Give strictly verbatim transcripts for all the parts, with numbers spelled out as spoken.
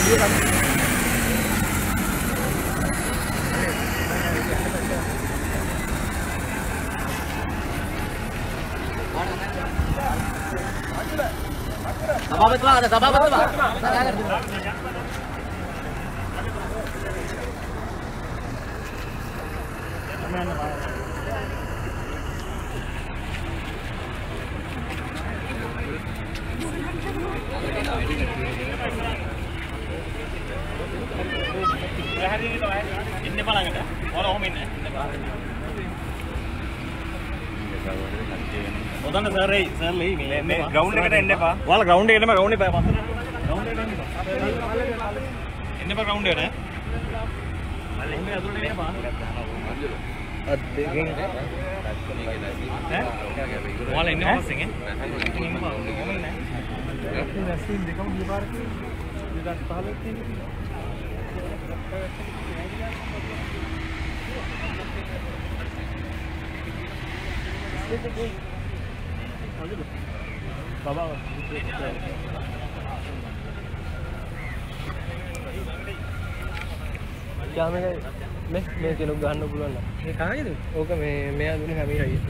සභාපතිතුමා අද සභාපතිතුමා ඉන්න බලන්න ඕන ඔහොම ඉන්න ඔතන සර් එයි සර් ලෙයි මේ ග්‍රවුන්ඩ් එකට එන්න එපා. ඔයාලා ග්‍රවුන්ඩ් එකේටම ග්‍රවුන්ඩ් එපා පස්සට. ග්‍රවුන්ඩ් එකට එන්න එපා. එන්න එපා ග්‍රවුන්ඩ් එකට. අල්ල එන්නේ අතුලට එන්න එපා. අත් දෙකෙන් ඈ ඔයාලා එන්න පස්සෙන් ඈ. ඉන්න එපා. කොහොම ඉන්නේ? ඒ රැස්සින් දෙකම ගියපාරට දෙකක් පහලට තියෙනවා. Baba क्या मैं मैं मैं के लोग गाना बोलना ये कहाँ है तू ओके मैं मैं आज उन्हें हमें आई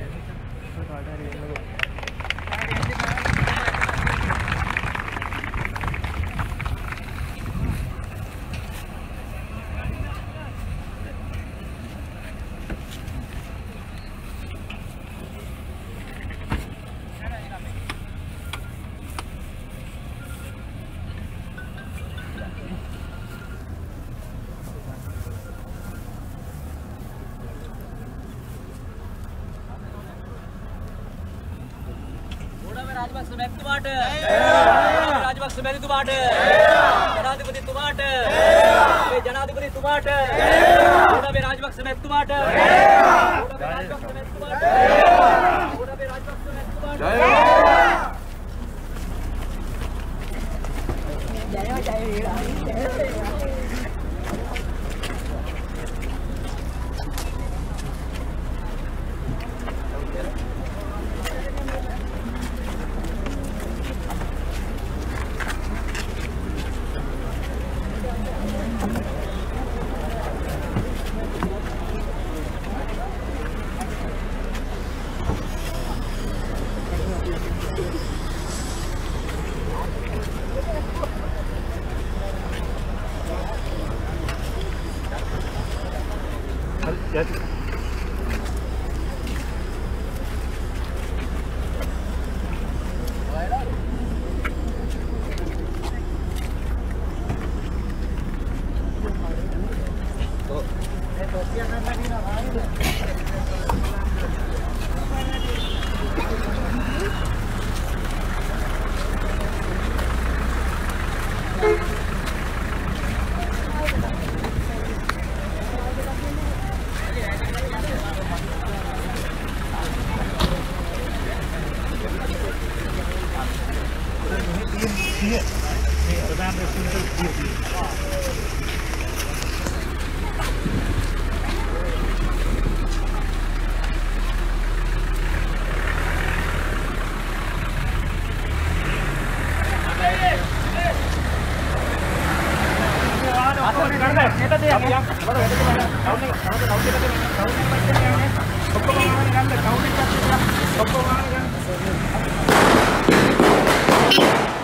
राजपक्ष मैत्तुमाट राजपक्ष मैत्तुमाट जनाधिपतिතුමාට මේ ජනාධිපතිතුමාට උඩේ රාජපක්ෂ मैत्तुमाට උඩේ රාජපක්ෂ मैत्तुमाට උඩේ රාජපක්ෂ मैत्तुमाට ජය ජය ජය Jadi Thank you.